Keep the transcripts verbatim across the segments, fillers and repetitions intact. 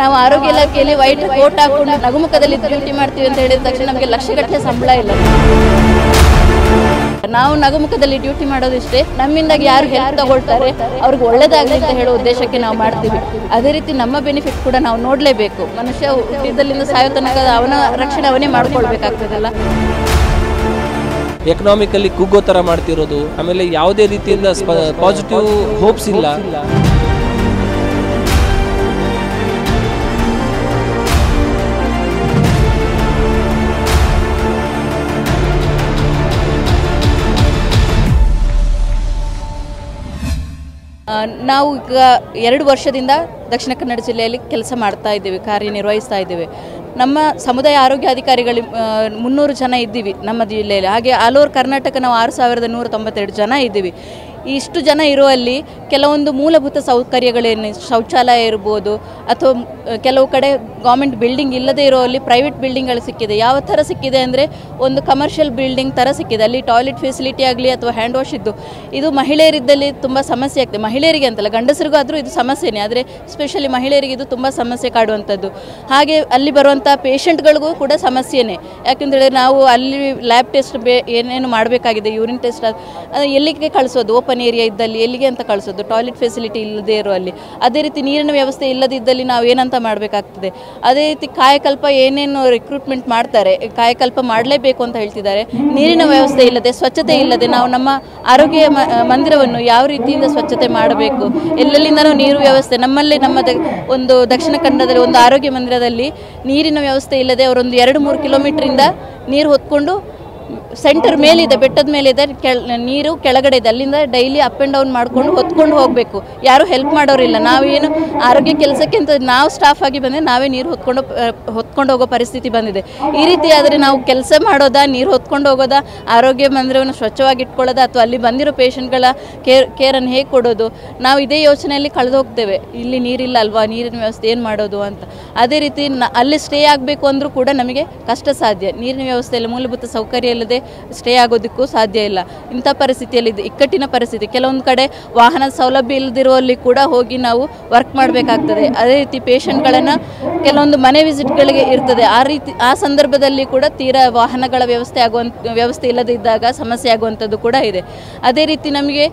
ನಾವು ಆರೋಗ್ಯ ಇಲಾಖೆಯಲ್ಲಿ ವೈಟ್ ಕೋಟ್ ಹಾಕೊಂಡು ನಗುಮುಖದಲ್ಲಿ ಡ್ಯೂಟಿ ಮಾಡ್ತೀವಿ ಅಂತ ಹೇಳಿದ ತಕ್ಷಣ ನಮಗೆ ಲಕ್ಷಗಟ್ಟಲೆ ಸಂಬಳ ಇಲ್ಲ. ನಾವು ನಗುಮುಖದಲ್ಲಿ ಡ್ಯೂಟಿ ಮಾಡೋದಿಷ್ಟೇ, ನಮ್ಮಿಂದಾಗಿ ಯಾರು ಹೆಲ್ಪ್ ತಗೊಳ್ತಾರೆ ಅವ್ರಿಗೆ ಒಳ್ಳೇದಾಗಲಿ ಅಂತ ಹೇಳೋ ಉದ್ದೇಶಕ್ಕೆ ನಾವು ಮಾಡ್ತೀವಿ. ಅದೇ ರೀತಿ ನಮ್ಮ ಬೆನಿಫಿಟ್ ಕೂಡ ನಾವು ನೋಡಲೇಬೇಕು. ಮನುಷ್ಯ ಹುಟ್ಟಿದಲ್ಲಿಂದ ಸಾಯೋ ತನಕ ಅವನ ರಕ್ಷಣೆ ಅವನೇ ಮಾಡ್ಕೊಳ್ಬೇಕಾಗ್ತದಲ್ಲ. ಎಕನಾಮಿಕಲಿ ಕುಗ್ಗೋ ಥರ ಮಾಡ್ತಿರೋದು, ಆಮೇಲೆ ಯಾವುದೇ ರೀತಿಯಿಂದ ಪಾಸಿಟಿವ್ ಹೋಪ್ಸ್ ಇಲ್ಲ. ನಾವು ಈಗ ಎರಡು ವರ್ಷದಿಂದ ದಕ್ಷಿಣ ಕನ್ನಡ ಜಿಲ್ಲೆಯಲ್ಲಿ ಕೆಲಸ ಮಾಡ್ತಾ ಇದ್ದೀವಿ, ಕಾರ್ಯನಿರ್ವಹಿಸ್ತಾ ಇದ್ದೀವಿ. ನಮ್ಮ ಸಮುದಾಯ ಆರೋಗ್ಯ ಅಧಿಕಾರಿಗಳು ಮುನ್ನೂರು ಜನ ಇದ್ದೀವಿ ನಮ್ಮ ಜಿಲ್ಲೆಯಲ್ಲಿ. ಹಾಗೆ ಆಲ್ ಓವರ್ ಕರ್ನಾಟಕ ನಾವು ಆರು ಸಾವಿರದ ನೂರ ತೊಂಬತ್ತೆರಡು ಜನ ಇದ್ದೀವಿ. ಇಷ್ಟು ಜನ ಇರುವಲ್ಲಿ ಕೆಲವೊಂದು ಮೂಲಭೂತ ಸೌಕರ್ಯಗಳೇನು, ಶೌಚಾಲಯ ಇರ್ಬೋದು ಅಥವಾ ಕೆಲವು ಕಡೆ ಗೌರ್ಮೆಂಟ್ ಬಿಲ್ಡಿಂಗ್ ಇಲ್ಲದೇ ಇರೋಲ್ಲಿ ಪ್ರೈವೇಟ್ ಬಿಲ್ಡಿಂಗ್ಗಳು ಸಿಕ್ಕಿದೆ. ಯಾವ ಥರ ಸಿಕ್ಕಿದೆ ಅಂದರೆ ಒಂದು ಕಮರ್ಷಿಯಲ್ ಬಿಲ್ಡಿಂಗ್ ಥರ ಸಿಕ್ಕಿದೆ. ಅಲ್ಲಿ ಟಾಯ್ಲೆಟ್ ಫೆಸಿಲಿಟಿ ಆಗಲಿ ಅಥವಾ ಹ್ಯಾಂಡ್ ವಾಶ್ ಇದ್ದು, ಇದು ಮಹಿಳೆಯರಿದ್ದಲ್ಲಿ ತುಂಬ ಸಮಸ್ಯೆ ಆಗ್ತದೆ. ಮಹಿಳೆಯರಿಗೆ ಅಂತಲ್ಲ, ಗಂಡಸರಿಗೂ ಆದರೂ ಇದು ಸಮಸ್ಯೆನೇ, ಆದರೆ ಸ್ಪೆಷಲಿ ಮಹಿಳೆಯರಿಗೆ ಇದು ತುಂಬ ಸಮಸ್ಯೆ ಕಾಡುವಂಥದ್ದು. ಹಾಗೆ ಅಲ್ಲಿ ಬರುವಂಥ ಪೇಷಂಟ್ಗಳಿಗೂ ಕೂಡ ಸಮಸ್ಯೆನೇ. ಯಾಕೆಂದರೆ ನಾವು ಅಲ್ಲಿ ಲ್ಯಾಬ್ ಟೆಸ್ಟ್ ಬೇ ಏನೇನು ಮಾಡಬೇಕಾಗಿದೆ, ಯೂರಿನ್ ಟೆಸ್ಟ್, ಎಲ್ಲಿಗೆ ಕಳಿಸೋದು, ಓಪನ್ ಏರಿಯಾ ಇದ್ದಲ್ಲಿ ಎಲ್ಲಿಗೆ ಅಂತ ಕಳಿಸೋದು, ಟಾಯ್ಲೆಟ್ ಫೆಸಿಲಿಟಿ ಇಲ್ಲದೇ ಇರೋ ಅಲ್ಲಿ. ಅದೇ ರೀತಿ ನೀರಿನ ವ್ಯವಸ್ಥೆ ಇಲ್ಲದಿದ್ದಲ್ಲಿ ನಾವು ಏನಂತ ಮಾಡಬೇಕಾಗ್ತದೆ. ಅದೇ ರೀತಿ ಕಾಯಕಲ್ಪ ಏನೇನು ರಿಕ್ರೂಟ್ಮೆಂಟ್ ಮಾಡ್ತಾರೆ, ಕಾಯಕಲ್ಪ ಮಾಡಲೇಬೇಕು ಅಂತ ಹೇಳ್ತಿದ್ದಾರೆ. ನೀರಿನ ವ್ಯವಸ್ಥೆ ಇಲ್ಲದೆ, ಸ್ವಚ್ಛತೆ ಇಲ್ಲದೆ ನಾವು ನಮ್ಮ ಆರೋಗ್ಯ ಮಂದಿರವನ್ನು ಯಾವ ರೀತಿಯಿಂದ ಸ್ವಚ್ಛತೆ ಮಾಡಬೇಕು, ಎಲ್ಲೆಲ್ಲಿಂದನೂ ನೀರು ವ್ಯವಸ್ಥೆ ನಮ್ಮಲ್ಲಿ ನಮ್ಮ ಒಂದು ದಕ್ಷಿಣ ಕನ್ನಡದಲ್ಲಿ ಒಂದು ಆರೋಗ್ಯ ಮಂದಿರದಲ್ಲಿ ನೀರಿನ ವ್ಯವಸ್ಥೆ ಇಲ್ಲದೆ ಅವರೊಂದು ಎರಡು ಮೂರು ಕಿಲೋಮೀಟ್ರಿಂದ ನೀರು ಹೊತ್ಕೊಂಡು ಸೆಂಟರ್ ಮೇಲಿದೆ, ಬೆಟ್ಟದ ಮೇಲಿದೆ, ಕೆಳ ನೀರು ಕೆಳಗಡೆ ಇದೆ, ಅಲ್ಲಿಂದ ಡೈಲಿ ಅಪ್ ಆ್ಯಂಡ್ ಡೌನ್ ಮಾಡಿಕೊಂಡು ಹೊತ್ಕೊಂಡು ಹೋಗಬೇಕು. ಯಾರು ಹೆಲ್ಪ್ ಮಾಡೋರಿಲ್ಲ. ನಾವೇನು ಆರೋಗ್ಯ ಕೆಲಸಕ್ಕೆ ಅಂತ ನಾವು ಸ್ಟಾಫ್ ಆಗಿ ಬಂದರೆ ನಾವೇ ನೀರು ಹೊತ್ಕೊಂಡು ಹೊತ್ಕೊಂಡು ಹೋಗೋ ಪರಿಸ್ಥಿತಿ ಬಂದಿದೆ. ಈ ರೀತಿ ಆದರೆ ನಾವು ಕೆಲಸ ಮಾಡೋದಾ, ನೀರು ಹೊತ್ಕೊಂಡು ಹೋಗೋದಾ, ಆರೋಗ್ಯ ಮಂದಿರವನ್ನು ಸ್ವಚ್ಛವಾಗಿ ಇಟ್ಕೊಳ್ಳೋದಾ, ಅಥವಾ ಅಲ್ಲಿ ಬಂದಿರೋ ಪೇಷಂಟ್ಗಳ ಕೇರ್ ಕೇರನ್ನು ಹೇಗೆ ಕೊಡೋದು, ನಾವು ಇದೇ ಯೋಚನೆಯಲ್ಲಿ ಕಳೆದು ಹೋಗ್ತೇವೆ. ಇಲ್ಲಿ ನೀರಿಲ್ಲ ಅಲ್ವಾ, ನೀರಿನ ವ್ಯವಸ್ಥೆ ಏನು ಮಾಡೋದು ಅಂತ. ಅದೇ ರೀತಿ ನ ಅಲ್ಲಿ ಸ್ಟೇ ಆಗಬೇಕು ಅಂದರೂ ಕೂಡ ನಮಗೆ ಕಷ್ಟ ಸಾಧ್ಯ. ನೀರಿನ ವ್ಯವಸ್ಥೆಯಲ್ಲಿ ಮೂಲಭೂತ ಸೌಕರ್ಯ ಇಲ್ಲದೆ ಸ್ಟೇ ಆಗೋದಕ್ಕೂ ಸಾಧ್ಯ ಇಲ್ಲ. ಇಂಥ ಪರಿಸ್ಥಿತಿಯಲ್ಲಿ ಇಕ್ಕಟ್ಟಿನ ಪರಿಸ್ಥಿತಿ. ಕೆಲವೊಂದು ಕಡೆ ವಾಹನದ ಸೌಲಭ್ಯ ಇಲ್ಲದಿರುವಲ್ಲಿ ಕೂಡ ಹೋಗಿ ನಾವು ವರ್ಕ್ ಮಾಡಬೇಕಾಗ್ತದೆ. ಅದೇ ರೀತಿ ಪೇಷಂಟ್ಗಳನ್ನು ಕೆಲವೊಂದು ಮನೆ ವಿಸಿಟ್ಗಳಿಗೆ ಇರ್ತದೆ. ಆ ರೀತಿ ಆ ಸಂದರ್ಭದಲ್ಲಿ ಕೂಡ ತೀರಾ ವಾಹನಗಳ ವ್ಯವಸ್ಥೆ ಆಗುವಂಥ ವ್ಯವಸ್ಥೆ ಇಲ್ಲದಿದ್ದಾಗ ಸಮಸ್ಯೆ ಆಗುವಂಥದ್ದು ಕೂಡ ಇದೆ. ಅದೇ ರೀತಿ ನಮಗೆ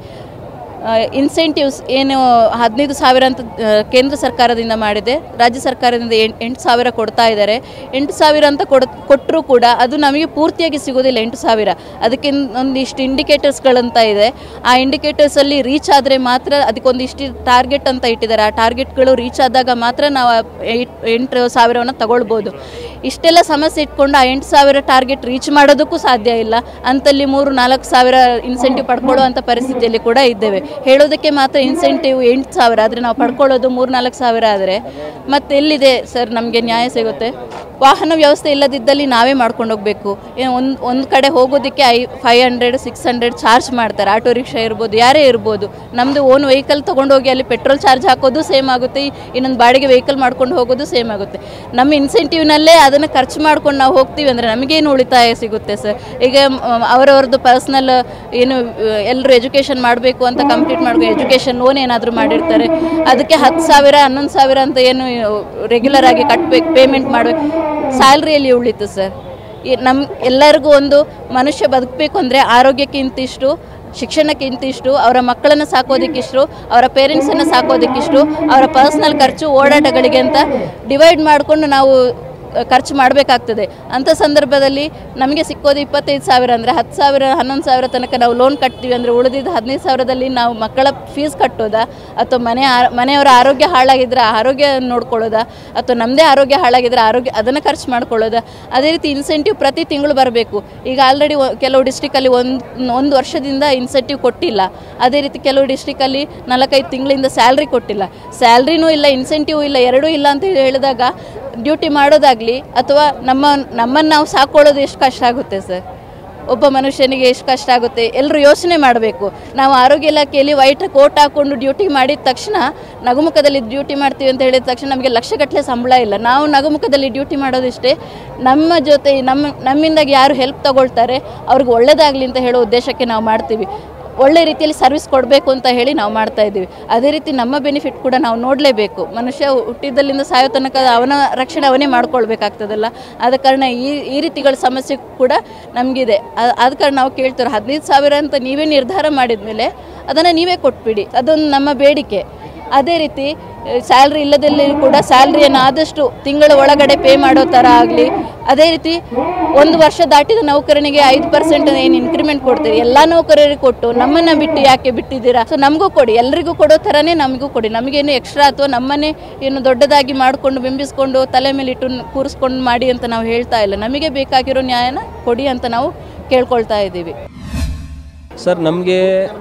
ಇನ್ಸೆಂಟಿವ್ಸ್ ಏನು ಹದಿನೈದು ಸಾವಿರ ಅಂತ ಕೇಂದ್ರ ಸರ್ಕಾರದಿಂದ ಮಾಡಿದೆ, ರಾಜ್ಯ ಸರ್ಕಾರದಿಂದ ಎಂಟು ಎಂಟು ಸಾವಿರ ಕೊಡ್ತಾ ಇದ್ದಾರೆ. ಎಂಟು ಸಾವಿರ ಅಂತ ಕೊಡ್ ಕೊಟ್ಟರೂ ಕೂಡ ಅದು ನಮಗೆ ಪೂರ್ತಿಯಾಗಿ ಸಿಗೋದಿಲ್ಲ. ಎಂಟು ಸಾವಿರ ಅದಕ್ಕೆ ಒಂದಿಷ್ಟು ಇಂಡಿಕೇಟರ್ಸ್ಗಳಂತ ಇದೆ. ಆ ಇಂಡಿಕೇಟರ್ಸಲ್ಲಿ ರೀಚ್ ಆದರೆ ಮಾತ್ರ, ಅದಕ್ಕೊಂದಿಷ್ಟು ಟಾರ್ಗೆಟ್ ಅಂತ ಇಟ್ಟಿದ್ದಾರೆ. ಆ ಟಾರ್ಗೆಟ್ಗಳು ರೀಚ್ ಆದಾಗ ಮಾತ್ರ ನಾವು ಎಂಟು ಸಾವಿರವನ್ನು ತಗೊಳ್ಬೋದು. ಇಷ್ಟೆಲ್ಲ ಸಮಸ್ಯೆ ಇಟ್ಕೊಂಡು ಆ ಎಂಟು ಸಾವಿರ ಟಾರ್ಗೆಟ್ ರೀಚ್ ಮಾಡೋದಕ್ಕೂ ಸಾಧ್ಯ ಇಲ್ಲ. ಅಂತಲ್ಲಿ ಮೂರು ನಾಲ್ಕು ಸಾವಿರ ಇನ್ಸೆಂಟಿವ್ ಪಡ್ಕೊಳ್ಳುವಂಥ ಪರಿಸ್ಥಿತಿಯಲ್ಲಿ ಕೂಡ ಇದ್ದೇವೆ. ಹೇಳೋದಕ್ಕೆ ಮಾತ್ರ ಇನ್ಸೆಂಟಿವ್ ಎಂಟು ಸಾವಿರ ಆದರೆ ನಾವು ಪಡ್ಕೊಳ್ಳೋದು ಮೂರು ನಾಲ್ಕು ಸಾವಿರ ಆದರೆ ಮತ್ತೆ ಎಲ್ಲಿದೆ ಸರ್ ನಮಗೆ ನ್ಯಾಯ ಸಿಗುತ್ತೆ? ವಾಹನ ವ್ಯವಸ್ಥೆ ಇಲ್ಲದಿದ್ದಲ್ಲಿ ನಾವೇ ಮಾಡ್ಕೊಂಡು ಹೋಗಬೇಕು. ಏನು ಒಂದು ಒಂದು ಕಡೆ ಹೋಗೋದಕ್ಕೆ ಐ five hundred six hundred charge ಮಾಡ್ತಾರೆ. ಆಟೋ ರಿಕ್ಷಾ ಇರ್ಬೋದು, ಯಾರೇ ಇರ್ಬೋದು. ನಮ್ಮದು ಓನ್ ವೆಹಿಕಲ್ ತೊಗೊಂಡೋಗಿ ಅಲ್ಲಿ ಪೆಟ್ರೋಲ್ ಚಾರ್ಜ್ ಹಾಕೋದು ಸೇಮ್ ಆಗುತ್ತೆ, ಇನ್ನೊಂದು ಬಾಡಿಗೆ ವೆಹಿಕಲ್ ಮಾಡ್ಕೊಂಡು ಹೋಗೋದು ಸೇಮ್ ಆಗುತ್ತೆ. ನಮ್ಮ ಇನ್ಸೆಂಟಿವ್ನಲ್ಲೇ ಅದನ್ನು ಖರ್ಚು ಮಾಡ್ಕೊಂಡು ನಾವು ಹೋಗ್ತೀವಿ ಅಂದರೆ ನಮಗೇನು ಉಳಿತಾಯ ಸಿಗುತ್ತೆ ಸರ್? ಈಗ ಅವರವ್ರದ್ದು ಪರ್ಸ್ನಲ್ ಏನು ಎಲ್ಲರೂ ಎಜುಕೇಷನ್ ಮಾಡಬೇಕು ಅಂತ ಕಂಪ್ಲೀಟ್ ಮಾಡ್ಕೊಂಡು ಎಜುಕೇಷನ್ ಲೋನ್ ಏನಾದರೂ ಮಾಡಿರ್ತಾರೆ, ಅದಕ್ಕೆ ಹತ್ತು ಸಾವಿರ ಹನ್ನೊಂದು ಸಾವಿರ ಅಂತ ಏನು ರೆಗ್ಯುಲರ್ ಆಗಿ ಕಟ್ಟಬೇಕು, ಪೇಮೆಂಟ್ ಮಾಡಬೇಕು. ಸ್ಯಾಲ್ರಿಯಲ್ಲಿ ಉಳಿತು ಸರ್. ನಮ್ಮ ಎಲ್ಲರಿಗೂ ಒಂದು ಮನುಷ್ಯ ಬದುಕಬೇಕು ಅಂದರೆ ಆರೋಗ್ಯಕ್ಕೆ ಇಂತಿಷ್ಟು, ಶಿಕ್ಷಣಕ್ಕೆ ಇಂತಿಷ್ಟು, ಅವರ ಮಕ್ಕಳನ್ನು ಸಾಕೋದಕ್ಕಿಷ್ಟು, ಅವರ ಪೇರೆಂಟ್ಸನ್ನು ಸಾಕೋದಕ್ಕಿಷ್ಟು, ಅವರ ಪರ್ಸ್ನಲ್ ಖರ್ಚು ಓಡಾಟಗಳಿಗೆ ಅಂತ ಡಿವೈಡ್ ಮಾಡಿಕೊಂಡು ನಾವು ಖರ್ಚು ಮಾಡಬೇಕಾಗ್ತದೆ. ಅಂಥ ಸಂದರ್ಭದಲ್ಲಿ ನಮಗೆ ಸಿಕ್ಕೋದು ಇಪ್ಪತ್ತೈದು ಸಾವಿರ ಅಂದರೆ ಹತ್ತು ಸಾವಿರ ಹನ್ನೊಂದು ಸಾವಿರ ತನಕ ನಾವು ಲೋನ್ ಕಟ್ತೀವಿ ಅಂದರೆ ಉಳಿದಿದ್ದು ಹದಿನೈದು ಸಾವಿರದಲ್ಲಿ ನಾವು ಮಕ್ಕಳ ಫೀಸ್ ಕಟ್ಟೋದಾ, ಅಥವಾ ಮನೆ ಮನೆಯವರ ಆರೋಗ್ಯ ಹಾಳಾಗಿದ್ದರೆ ಆರೋಗ್ಯ ನೋಡ್ಕೊಳ್ಳೋದಾ, ಅಥವಾ ನಮ್ಮದೇ ಆರೋಗ್ಯ ಹಾಳಾಗಿದ್ದರೆ ಆರೋಗ್ಯ ಅದನ್ನು ಖರ್ಚು ಮಾಡ್ಕೊಳ್ಳೋದಾ? ಅದೇ ರೀತಿ ಇನ್ಸೆಂಟಿವ್ ಪ್ರತಿ ತಿಂಗಳು ಬರಬೇಕು. ಈಗ ಆಲ್ರೆಡಿ ಕೆಲವು ಡಿಸ್ಟ್ರಿಕ್ಕಲ್ಲಿ ಒಂದು ಒಂದು ವರ್ಷದಿಂದ ಇನ್ಸೆಂಟಿವ್ ಕೊಟ್ಟಿಲ್ಲ. ಅದೇ ರೀತಿ ಕೆಲವು ಡಿಸ್ಟ್ರಿಕ್ಕಲ್ಲಿ ನಾಲ್ಕೈದು ತಿಂಗಳಿಂದ ಸ್ಯಾಲ್ರಿ ಕೊಟ್ಟಿಲ್ಲ. ಸ್ಯಾಲ್ರಿನೂ ಇಲ್ಲ, ಇನ್ಸೆಂಟಿವ್ ಇಲ್ಲ, ಎರಡೂ ಇಲ್ಲ ಅಂತ ಹೇಳಿದಾಗ ಡ್ಯೂಟಿ ಮಾಡೋದಾಗಲಿ ಅಥವಾ ನಮ್ಮ ನಮ್ಮನ್ನು ನಾವು ಸಾಕೊಳ್ಳೋದು ಎಷ್ಟು ಕಷ್ಟ ಆಗುತ್ತೆ ಸರ್? ಒಬ್ಬ ಮನುಷ್ಯನಿಗೆ ಎಷ್ಟು ಕಷ್ಟ ಆಗುತ್ತೆ ಎಲ್ಲರೂ ಯೋಚನೆ ಮಾಡಬೇಕು. ನಾವು ಆರೋಗ್ಯ ಇಲಾಖೆಯಲ್ಲಿ ವೈಟ್ ಕೋಟ್ ಹಾಕ್ಕೊಂಡು ಡ್ಯೂಟಿ ಮಾಡಿದ ತಕ್ಷಣ ನಗುಮುಖದಲ್ಲಿ ಡ್ಯೂಟಿ ಮಾಡ್ತೀವಿ ಅಂತ ಹೇಳಿದ ತಕ್ಷಣ ನಮಗೆ ಲಕ್ಷಗಟ್ಟಲೆ ಸಂಬಳ ಇಲ್ಲ. ನಾವು ನಗುಮುಖದಲ್ಲಿ ಡ್ಯೂಟಿ ಮಾಡೋದಿಷ್ಟೇ, ನಮ್ಮ ಜೊತೆ ನಮ್ಮ ನಮ್ಮಿಂದಾಗಿ ಯಾರು ಹೆಲ್ಪ್ ತಗೊಳ್ತಾರೆ ಅವ್ರಿಗೆ ಒಳ್ಳೇದಾಗಲಿ ಅಂತ ಹೇಳೋ ಉದ್ದೇಶಕ್ಕೆ ನಾವು ಮಾಡ್ತೀವಿ. ಒಳ್ಳೆ ರೀತಿಯಲ್ಲಿ ಸರ್ವಿಸ್ ಕೊಡಬೇಕು ಅಂತ ಹೇಳಿ ನಾವು ಮಾಡ್ತಾ ಇದ್ದೀವಿ. ಅದೇ ರೀತಿ ನಮ್ಮ ಬೆನಿಫಿಟ್ ಕೂಡ ನಾವು ನೋಡಲೇಬೇಕು. ಮನುಷ್ಯ ಹುಟ್ಟಿದಲ್ಲಿಂದ ಸಾಯೋ ತನಕ ಅವನ ರಕ್ಷಣೆ ಅವನೇ ಮಾಡ್ಕೊಳ್ಬೇಕಾಗ್ತದಲ್ಲ. ಆದ ಕಾರಣ ಈ ಈ ರೀತಿಗಳ ಸಮಸ್ಯೆ ಕೂಡ ನಮಗಿದೆ. ಆದ ಕಾರಣ ನಾವು ಕೇಳ್ತೀವಿ, ಹದಿನೈದು ಸಾವಿರ ಅಂತ ನೀವೇ ನಿರ್ಧಾರ ಮಾಡಿದ ಮೇಲೆ ಅದನ್ನು ನೀವೇ ಕೊಟ್ಬಿಡಿ, ಅದೊಂದು ನಮ್ಮ ಬೇಡಿಕೆ. ಅದೇ ರೀತಿ ಸ್ಯಾಲ್ರಿ ಇಲ್ಲದಲ್ಲಿ ಕೂಡ ಸ್ಯಾಲ್ರಿಯನ್ನು ಆದಷ್ಟು ತಿಂಗಳ ಒಳಗಡೆ ಪೇ ಮಾಡೋ ಥರ ಆಗಲಿ. ಅದೇ ರೀತಿ ಒಂದು ವರ್ಷ ದಾಟಿದ ನೌಕರನಿಗೆ ಐದು ಪರ್ಸೆಂಟ್ ಏನು ಇನ್ಕ್ರಿಮೆಂಟ್ ಕೊಡ್ತೀರಿ, ಎಲ್ಲ ನೌಕರರಿಗೆ ಕೊಟ್ಟು ನಮ್ಮನ್ನು ಬಿಟ್ಟು ಯಾಕೆ ಬಿಟ್ಟಿದ್ದೀರಾ? ಸೊ ನಮಗೂ ಕೊಡಿ, ಎಲ್ರಿಗೂ ಕೊಡೋ ಥರನೇ ನಮಗೂ ಕೊಡಿ. ನಮಗೇನು ಎಕ್ಸ್ಟ್ರಾ ಅಥವಾ ನಮ್ಮನ್ನೇ ಏನು ದೊಡ್ಡದಾಗಿ ಮಾಡಿಕೊಂಡು ಬಿಂಬಿಸ್ಕೊಂಡು ತಲೆ ಮೇಲೆ ಇಟ್ಟು ಕೂರಿಸ್ಕೊಂಡು ಮಾಡಿ ಅಂತ ನಾವು ಹೇಳ್ತಾ ಇಲ್ಲ. ನಮಗೆ ಬೇಕಾಗಿರೋ ನ್ಯಾಯನ ಕೊಡಿ ಅಂತ ನಾವು ಕೇಳ್ಕೊಳ್ತಾ ಇದ್ದೀವಿ. ಸರ್, ನಮಗೆ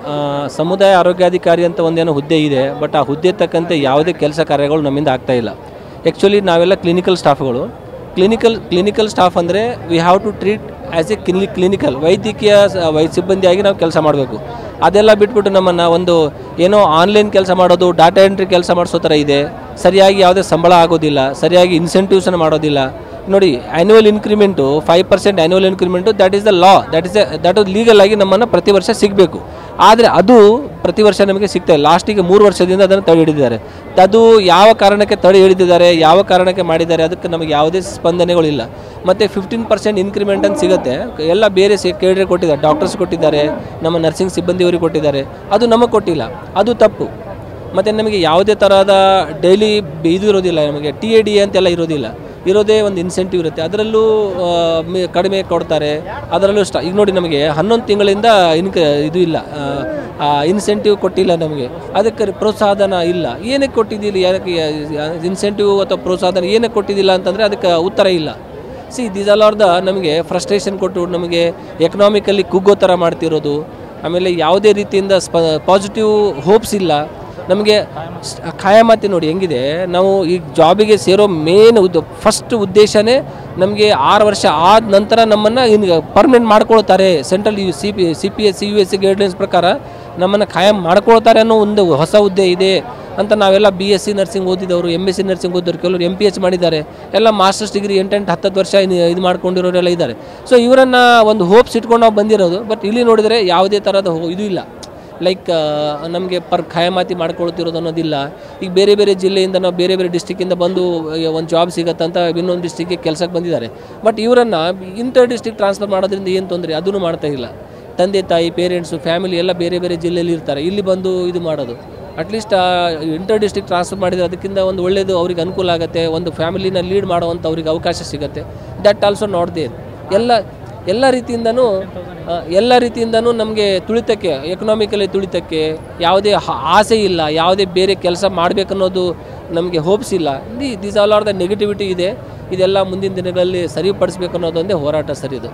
ಸಮುದಾಯ ಆರೋಗ್ಯಾಧಿಕಾರಿ ಅಂತ ಒಂದೇನೋ ಹುದ್ದೆ ಇದೆ, ಬಟ್ ಆ ಹುದ್ದೆ ತಕ್ಕಂತೆ ಯಾವುದೇ ಕೆಲಸ ಕಾರ್ಯಗಳು ನಮ್ಮಿಂದ ಆಗ್ತಾಯಿಲ್ಲ. ಆ್ಯಕ್ಚುಲಿ ನಾವೆಲ್ಲ ಕ್ಲಿನಿಕಲ್ ಸ್ಟಾಫ್ಗಳು. ಕ್ಲಿನಿಕಲ್ ಕ್ಲಿನಿಕಲ್ ಸ್ಟಾಫ್ ಅಂದರೆ we have to treat as A ಕ್ಲಿನಿ clinical ವೈದ್ಯಕೀಯ ವೈ ಸಿಬ್ಬಂದಿಯಾಗಿ ನಾವು ಕೆಲಸ ಮಾಡಬೇಕು. ಅದೆಲ್ಲ ಬಿಟ್ಬಿಟ್ಟು ನಮ್ಮನ್ನು ಒಂದು ಏನೋ ಆನ್ಲೈನ್ ಕೆಲಸ ಮಾಡೋದು, ಡಾಟಾ ಎಂಟ್ರಿ ಕೆಲಸ ಮಾಡಿಸೋ ಥರ ಇದೆ. ಸರಿಯಾಗಿ ಯಾವುದೇ ಸಂಬಳ ಆಗೋದಿಲ್ಲ, ಸರಿಯಾಗಿ ಇನ್ಸೆಂಟಿವ್ಸನ್ನು ಮಾಡೋದಿಲ್ಲ. ನೋಡಿ, annual increment five percent annual increment that is the law, that is that legal ಆಗಿ ನಮ್ಮನ್ನು ಪ್ರತಿ ವರ್ಷ ಸಿಗಬೇಕು. ಆದರೆ ಅದು ಪ್ರತಿ ವರ್ಷ ನಮಗೆ ಸಿಗ್ತಾಯಿಲ್ಲ. ಲಾಸ್ಟಿಗೆ ಮೂರು ವರ್ಷದಿಂದ ಅದನ್ನು ತಡೆ ಹಿಡಿದಿದ್ದಾರೆ. ಅದು ಯಾವ ಕಾರಣಕ್ಕೆ ತಡೆ ಹಿಡಿದಿದ್ದಾರೆ, ಯಾವ ಕಾರಣಕ್ಕೆ ಮಾಡಿದ್ದಾರೆ, ಅದಕ್ಕೆ ನಮಗೆ ಯಾವುದೇ ಸ್ಪಂದನೆಗಳಿಲ್ಲ. ಮತ್ತು ಫಿಫ್ಟೀನ್ ಪರ್ಸೆಂಟ್ ಇನ್ಕ್ರಿಮೆಂಟ್ ಅಂತ ಸಿಗುತ್ತೆ, ಎಲ್ಲ ಬೇರೆ ಸಿ ಕೇಡ್ರೆ ಕೊಟ್ಟಿದ್ದಾರೆ, ಡಾಕ್ಟರ್ಸ್ ಕೊಟ್ಟಿದ್ದಾರೆ, ನಮ್ಮ ನರ್ಸಿಂಗ್ ಸಿಬ್ಬಂದಿಯವರಿಗೆ ಕೊಟ್ಟಿದ್ದಾರೆ. ಅದು ನಮಗೆ ಕೊಟ್ಟಿಲ್ಲ, ಅದು ತಪ್ಪು. ಮತ್ತು ನಮಗೆ ಯಾವುದೇ ಥರದ ಡೈಲಿ ಇದು ಇರೋದಿಲ್ಲ, ನಮಗೆ ಟಿ ಎ ಡಿ ಅಂತೆಲ್ಲ ಇರೋದಿಲ್ಲ. ಇರೋದೇ ಒಂದು ಇನ್ಸೆಂಟಿವ್ ಇರುತ್ತೆ, ಅದರಲ್ಲೂ ಕಡಿಮೆ ಕೊಡ್ತಾರೆ. ಅದರಲ್ಲೂ ಸ್ಟಾ ಈಗ ನೋಡಿ, ನಮಗೆ ಹನ್ನೊಂದು ತಿಂಗಳಿಂದ ಇನ್ಕ ಇದು ಇಲ್ಲ, ಇನ್ಸೆಂಟಿವ್ ಕೊಟ್ಟಿಲ್ಲ ನಮಗೆ. ಅದಕ್ಕೆ ಪ್ರೋತ್ಸಾಹನ ಇಲ್ಲ. ಏನಕ್ಕೆ ಕೊಟ್ಟಿದ್ದಿಲ್ಲ, ಏನಕ್ಕೆ ಇನ್ಸೆಂಟಿವ್ ಅಥವಾ ಪ್ರೋತ್ಸಾಹನ ಏನಕ್ಕೆ ಕೊಟ್ಟಿದ್ದಿಲ್ಲ ಅಂತಂದರೆ ಅದಕ್ಕೆ ಉತ್ತರ ಇಲ್ಲ. See these all are the ನಮಗೆ ಫ್ರಸ್ಟ್ರೇಷನ್ ಕೊಟ್ಟು ನಮಗೆ ಎಕನಾಮಿಕಲಿ ಕುಗ್ಗೋ ಥರ ಮಾಡ್ತಿರೋದು. ಆಮೇಲೆ ಯಾವುದೇ ರೀತಿಯಿಂದ ಸ್ಪ ಪಾಸಿಟಿವ್ ಹೋಪ್ಸ್ ಇಲ್ಲ ನಮಗೆ. ಖಾಯಮಾತಿ ನೋಡಿ ಹೆಂಗಿದೆ. ನಾವು ಈ ಜಾಬಿಗೆ ಸೇರೋ ಮೇನ್ ಉದ್ದ ಫಸ್ಟ್ ಉದ್ದೇಶನೇ ನಮಗೆ ಆರು ವರ್ಷ ಆದ ನಂತರ ನಮ್ಮನ್ನು ಇನ್ನು ಪರ್ಮನೆಂಟ್ ಮಾಡ್ಕೊಳ್ತಾರೆ. Central U C P C P S C U S C guidelines ಪ್ರಕಾರ ನಮ್ಮನ್ನು ಖಾಯಂ ಮಾಡ್ಕೊಳ್ತಾರೆ ಅನ್ನೋ ಒಂದು ಹೊಸ ಹುದ್ದೆ ಇದೆ ಅಂತ ನಾವೆಲ್ಲ ಬಿ ಎಸ್ ಸಿ ನರ್ಸಿಂಗ್ ಓದಿದವರು, ಎಮ್ ಎಸ್ ಸಿ ನರ್ಸಿಂಗ್ ಓದಿದವರು, ಕೆಲವರು ಎಮ್ ಪಿ ಎಚ್ ಮಾಡಿದ್ದಾರೆ, ಎಲ್ಲ ಮಾಸ್ಟರ್ಸ್ ಡಿಗ್ರಿ ಎಂಟೆಂಟು ಹತ್ತತ್ತು ವರ್ಷ ಇದು ಮಾಡ್ಕೊಂಡಿರೋರೆಲ್ಲ ಇದ್ದಾರೆ. ಸೊ ಇವರನ್ನು ಒಂದು ಹೋಪ್ಸ್ ಇಟ್ಕೊಂಡು ನಾವು ಬಂದಿರೋದು. ಬಟ್ ಇಲ್ಲಿ ನೋಡಿದರೆ ಯಾವುದೇ ಥರದ ಇದು ಇಲ್ಲ. ಲೈಕ್ ನಮಗೆ ಪರ್ ಖಾಯಮಾತಿ ಮಾಡ್ಕೊಳ್ತಿರೋದು ಅನ್ನೋದಿಲ್ಲ. ಈಗ ಬೇರೆ ಬೇರೆ ಜಿಲ್ಲೆಯಿಂದ ನಾವು ಬೇರೆ ಬೇರೆ ಡಿಸ್ಟಿಕ್ಕಿಂದ ಬಂದು ಒಂದು ಜಾಬ್ ಸಿಗತ್ತಂತ ಇನ್ನೊಂದು ಡಿಸ್ಟಿಕ್ಗೆ ಕೆಲಸಕ್ಕೆ ಬಂದಿದ್ದಾರೆ. ಬಟ್ ಇವರನ್ನು ಇಂಟರ್ ಡಿಸ್ಟಿಕ್ ಟ್ರಾನ್ಸ್ಫರ್ ಮಾಡೋದ್ರಿಂದ ಏನು ತೊಂದರೆ, ಅದನ್ನು ಮಾಡ್ತಾ ಇಲ್ಲ. ತಂದೆ ತಾಯಿ, ಪೇರೆಂಟ್ಸು, ಫ್ಯಾಮಿಲಿ ಎಲ್ಲ ಬೇರೆ ಬೇರೆ ಜಿಲ್ಲೆಯಲ್ಲಿ ಇರ್ತಾರೆ, ಇಲ್ಲಿ ಬಂದು ಇದು ಮಾಡೋದು. ಅಟ್ಲೀಸ್ಟ್ ಇಂಟರ್ ಡಿಸ್ಟಿಕ್ ಟ್ರಾನ್ಸ್ಫರ್ ಮಾಡಿದರೆ ಅದಕ್ಕಿಂತ ಒಂದು ಒಳ್ಳೆಯದು, ಅವ್ರಿಗೆ ಅನುಕೂಲ ಆಗುತ್ತೆ, ಒಂದು ಫ್ಯಾಮಿಲಿನ ಲೀಡ್ ಮಾಡೋವಂಥ ಅವ್ರಿಗೆ ಅವಕಾಶ ಸಿಗುತ್ತೆ. That also not there. ಎಲ್ಲ ಎಲ್ಲ ರೀತಿಯಿಂದನೂ ಎಲ್ಲ ರೀತಿಯಿಂದನೂ ನಮಗೆ ತುಳಿತಕ್ಕೆ, ಎಕನಾಮಿಕಲಿ ತುಳಿತಕ್ಕೆ ಯಾವುದೇ ಆಸೆ ಇಲ್ಲ, ಯಾವುದೇ ಬೇರೆ ಕೆಲಸ ಮಾಡಬೇಕನ್ನೋದು ನಮಗೆ ಹೋಪ್ಸ್ ಇಲ್ಲ. The these all are the negativity ಇದೆ. ಇದೆಲ್ಲ ಮುಂದಿನ ದಿನಗಳಲ್ಲಿ ಸರಿಪಡಿಸಬೇಕು ಅನ್ನೋದೊಂದೇ ಹೋರಾಟ ಸರ್ ಇದು.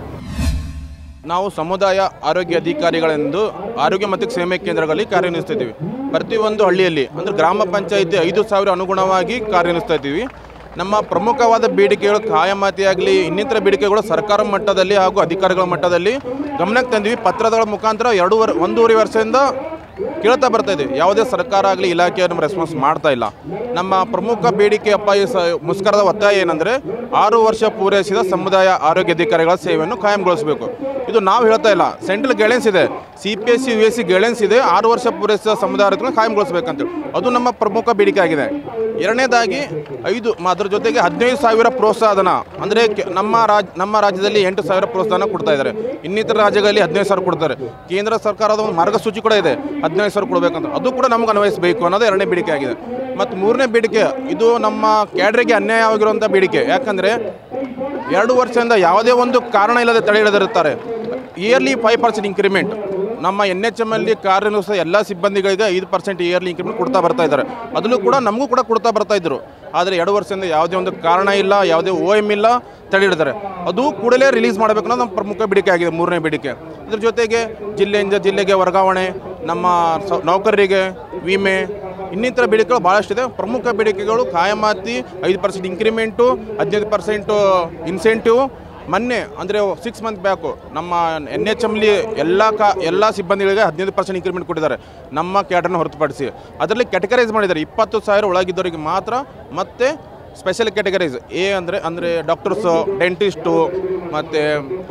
ನಾವು ಸಮುದಾಯ ಆರೋಗ್ಯ ಅಧಿಕಾರಿಗಳೆಂದು ಆರೋಗ್ಯ ಮತ್ತು ಕ್ಷೇಮ ಕೇಂದ್ರಗಳಲ್ಲಿ ಕಾರ್ಯನಿರ್ವಹಿಸ್ತಿದ್ದೀವಿ. ಪ್ರತಿಯೊಂದು ಹಳ್ಳಿಯಲ್ಲಿ ಅಂದರೆ ಗ್ರಾಮ ಪಂಚಾಯಿತಿ ಐದು ಸಾವಿರ ಅನುಗುಣವಾಗಿ ಕಾರ್ಯನಿರ್ವಹಿಸ್ತಾ ಇದ್ದೀವಿ. ನಮ್ಮ ಪ್ರಮುಖವಾದ ಬೇಡಿಕೆಗಳು ಖಾಯಮಾತಿಯಾಗಲಿ ಇನ್ನಿತರ ಬೇಡಿಕೆಗಳು ಸರ್ಕಾರ ಮಟ್ಟದಲ್ಲಿ ಹಾಗೂ ಅಧಿಕಾರಿಗಳ ಮಟ್ಟದಲ್ಲಿ ಗಮನಕ್ಕೆ ತಂದಿವಿ. ಪತ್ರಗಳ ಮುಖಾಂತರ ಎರಡೂವರೆ ಒಂದೂವರೆ ವರ್ಷದಿಂದ ಕೇಳ್ತಾ ಬರ್ತಾ ಇದೆ. ಯಾವುದೇ ಸರ್ಕಾರ ಆಗಲಿ ಇಲಾಖೆ ನಮ್ಮ ರೆಸ್ಪಾನ್ಸ್ ಮಾಡ್ತಾ ಇಲ್ಲ. ನಮ್ಮ ಪ್ರಮುಖ ಬೇಡಿಕೆ ಅಪ್ಪ ಈ ಸ ಮುಷ್ಕರದ ಒತ್ತಾಯ ಏನಂದರೆ ಆರು ವರ್ಷ ಪೂರೈಸಿದ ಸಮುದಾಯ ಆರೋಗ್ಯ ಅಧಿಕಾರಿಗಳ ಸೇವೆಯನ್ನು ಕಾಯಂಗೊಳಿಸಬೇಕು. ಇದು ನಾವು ಹೇಳ್ತಾ ಇಲ್ಲ, ಸೆಂಟ್ರಲ್ ಗೈಡ್ಲೈನ್ಸ್ ಇದೆ, C P S C U S C guidelines ಇದೆ, ಆರು ವರ್ಷ ಪೂರೈಸಿದ ಸಮುದಾಯ ಆರೋಗ್ಯಗಳನ್ನು ಕಾಯಂಗೊಳಿಸಬೇಕಂತೇಳಿ. ಅದು ನಮ್ಮ ಪ್ರಮುಖ ಬೇಡಿಕೆ ಆಗಿದೆ. ಎರಡನೇದಾಗಿ ಐದು ಅದರ ಜೊತೆಗೆ ಹದಿನೈದು ಸಾವಿರ ಪ್ರೋತ್ಸಾಹಧನ ಅಂದರೆ ನಮ್ಮ ರಾಜ್ ನಮ್ಮ ರಾಜ್ಯದಲ್ಲಿ ಎಂಟು ಸಾವಿರ ಪ್ರೋತ್ಸಾಹನ ಕೊಡ್ತಾ ಇದ್ದಾರೆ. ಇನ್ನಿತರ ರಾಜ್ಯಗಳಲ್ಲಿ ಹದಿನೈದು ಸಾವಿರ ಕೊಡ್ತಾರೆ. ಕೇಂದ್ರ ಸರ್ಕಾರದ ಒಂದು ಮಾರ್ಗಸೂಚಿ ಕೂಡ ಇದೆ, ಹದಿನೈದು ಸಾವಿರ ಕೊಡಬೇಕಂತ. ಅದು ಕೂಡ ನಮಗೆ ಅನ್ವಯಿಸಬೇಕು ಅನ್ನೋದು ಎರಡನೇ ಬೇಡಿಕೆ ಆಗಿದೆ. ಮತ್ತು ಮೂರನೇ ಬೇಡಿಕೆ, ಇದು ನಮ್ಮ ಕ್ಯಾಡ್ರಿಗೆ ಅನ್ಯಾಯವಾಗಿರುವಂಥ ಬೇಡಿಕೆ. ಯಾಕಂದರೆ ಎರಡು ವರ್ಷದಿಂದ ಯಾವುದೇ ಒಂದು ಕಾರಣ ಇಲ್ಲದೆ ತಡೆ ಹಿಡಿದಿರುತ್ತಾರೆ. ಇಯರ್ಲಿ ಫೈವ್ ಪರ್ಸೆಂಟ್ ಇನ್ಕ್ರಿಮೆಂಟ್ ನಮ್ಮ ಎನ್ ಎಚ್ ಎಮ್ ಅಲ್ಲಿ ಕಾರ್ಯನಿರ್ವಹಿಸಿದ ಎಲ್ಲ ಸಿಬ್ಬಂದಿಗಳಿಗೆ ಐದು ಪರ್ಸೆಂಟ್ ಇಯರ್ಲಿ ಇನ್ಕ್ರಿಮೆಂಟ್ ಕೊಡ್ತಾ ಬರ್ತಾ ಇದ್ದಾರೆ. ಅದನ್ನು ಕೂಡ ನಮಗೂ ಕೂಡ ಕೊಡ್ತಾ ಬರ್ತಾ ಇದ್ದರು. ಆದರೆ ಎರಡು ವರ್ಷದಿಂದ ಯಾವುದೇ ಒಂದು ಕಾರಣ ಇಲ್ಲ, ಯಾವುದೇ ಓ ಎಮ್ ಇಲ್ಲ, ತಡೆ ಹಿಡಿದಾರೆ. ಅದು ಕೂಡಲೇ ರಿಲೀಸ್ ಮಾಡಬೇಕು ಅನ್ನೋದು ನಮ್ಮ ಪ್ರಮುಖ ಬೇಡಿಕೆ ಆಗಿದೆ, ಮೂರನೇ ಬೇಡಿಕೆ. ಇದ್ರ ಜೊತೆಗೆ ಜಿಲ್ಲೆಯಿಂದ ಜಿಲ್ಲೆಗೆ ವರ್ಗಾವಣೆ, ನಮ್ಮ ನೌಕರರಿಗೆ ವಿಮೆ, ಇನ್ನಿತರ ಬೇಡಿಕೆಗಳು ಭಾಳಷ್ಟಿದೆ. ಪ್ರಮುಖ ಬೇಡಿಕೆಗಳು ಖಾಯಮಾತಿ, ಐದು ಪರ್ಸೆಂಟ್ ಇನ್ಕ್ರಿಮೆಂಟು, ಹದಿನೈದು ಪರ್ಸೆಂಟು ಇನ್ಸೆಂಟಿವ್. ಮೊನ್ನೆ ಅಂದರೆ ಸಿಕ್ಸ್ ಮಂತ್ ಬ್ಯಾಕು ನಮ್ಮ ಎನ್ ಎಚ್ ಎಮ್ಲಿ ಎಲ್ಲ ಕಾ ಎಲ್ಲ ಸಿಬ್ಬಂದಿಗಳಿಗೆ ಹದಿನೈದು ಪರ್ಸೆಂಟ್ ಇನ್ಕ್ರಿಮೆಂಟ್ ಕೊಟ್ಟಿದ್ದಾರೆ, ನಮ್ಮ ಕ್ಯಾಡರ್ನ ಹೊರತುಪಡಿಸಿ. ಅದರಲ್ಲಿ ಕ್ಯಾಟಗರೈಸ್ ಮಾಡಿದ್ದಾರೆ. ಇಪ್ಪತ್ತು ಸಾವಿರ ಒಳಗಿದ್ದವರಿಗೆ ಮಾತ್ರ, ಮತ್ತು ಸ್ಪೆಷಲ್ ಕ್ಯಾಟಗರೈಸ್ ಎ ಅಂದರೆ ಅಂದರೆ ಡಾಕ್ಟರ್ಸು, ಡೆಂಟಿಸ್ಟು, ಮತ್ತು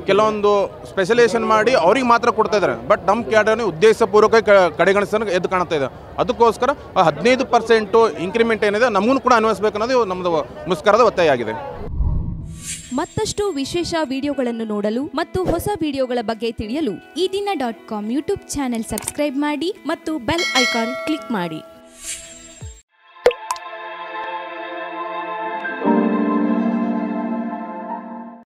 ಕೆಲವೊಂದು ಸ್ಪೆಷಲೈಸೇಷನ್ ಮಾಡಿ ಅವ್ರಿಗೆ ಮಾತ್ರ ಕೊಡ್ತಾ ಇದ್ದಾರೆ. ಬಟ್ ನಮ್ಮ ಕ್ಯಾಡರ್ನ ಉದ್ದೇಶಪೂರ್ವಕ ಕಡೆಗಣಿಸೋದು ಎದ್ದು ಕಾಣ್ತಾ ಇದೆ. ಅದಕ್ಕೋಸ್ಕರ ಹದಿನೈದು ಪರ್ಸೆಂಟು ಇಂಕ್ರಿಮೆಂಟ್ ಏನಿದೆ ನಮಗೂ ಕೂಡ ಅನ್ವಯಿಸಬೇಕು ಅನ್ನೋದು ನಮ್ಮದು ಮುಸ್ಕರದ ಒತ್ತಾಯ ಆಗಿದೆ. ಮತ್ತಷ್ಟು ವಿಶೇಷ ವಿಡಿಯೋಗಳನ್ನು ನೋಡಲು ಮತ್ತು ಹೊಸ ವಿಡಿಯೋಗಳ ಬಗ್ಗೆ ತಿಳಿಯಲು Eedina dot com YouTube channel subscribe ಮಾಡಿ ಮತ್ತು ಬೆಲ್ ಐಕಾನ್ ಕ್ಲಿಕ್ ಮಾಡಿ.